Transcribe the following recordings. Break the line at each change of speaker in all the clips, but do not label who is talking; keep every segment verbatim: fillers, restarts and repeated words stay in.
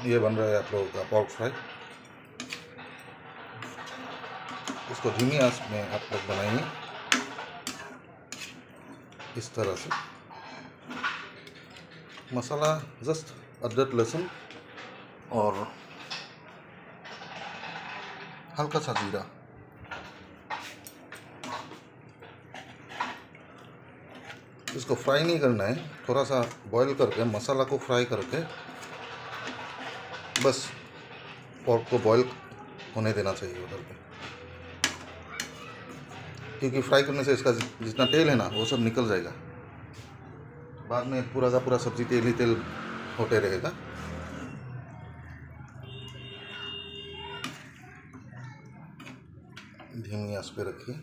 ये बन रहा है आप लोगों का पोर्क फ्राई। इसको धीमी आंच में आप लोग बनाएंगे इस तरह से। मसाला जस्ट अदरक लहसुन और हल्का सा जीरा। इसको फ्राई नहीं करना है, थोड़ा सा बॉईल करके मसाला को फ्राई करके बस पोर्क को बॉईल होने देना चाहिए उधर पे, क्योंकि फ्राई करने से इसका जितना तेल है ना वो सब निकल जाएगा। बाद में पूरा का पूरा सब्जी तेल ही तेल होते रहेगा। धीमी आंच पे रखिए।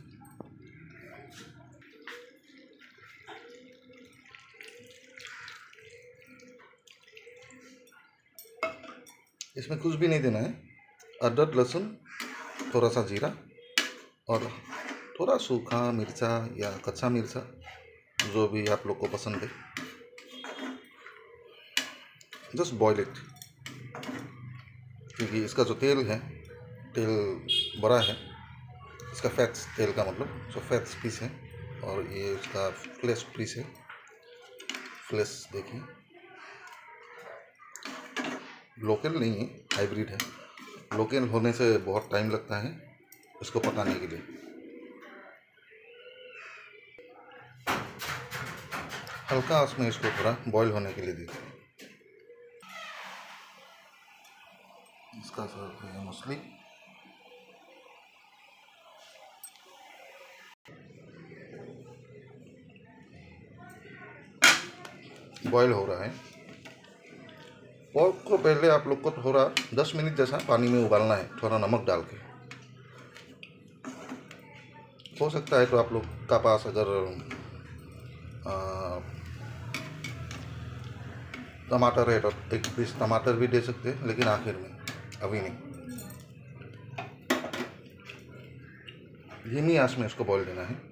इसमें कुछ भी नहीं देना है, अदरक लहसुन, थोड़ा सा जीरा और थोड़ा सूखा मिर्चा या कच्चा मिर्चा, जो भी आप लोग को पसंद है। जस्ट बॉईल इट, क्योंकि इसका जो तेल है, तेल बड़ा है, इसका फैट्स तेल का मतलब जो फैट्स पीस है, और ये इसका फ्लेश पीस है। फ्लेश देखिए, लोकल नहीं है, हाइब्रिड है। लोकल होने से बहुत टाइम लगता है इसको पकाने के लिए। हल्का आंच में इसको थोड़ा बॉईल होने के लिए दीजिए। इसका सर्व है मछली। बॉईल हो रहा है। पोर्क को पहले आप लोग को थोड़ा दस मिनट जैसा पानी में उबालना है, थोड़ा नमक डाल के। हो सकता है तो आप लोग का पास अगर आ, टमाटर है तो एक पीस टमाटर भी दे सकते हैं, लेकिन आखिर में, अभी नहीं। धीमी आंच में इसको बॉईल देना है।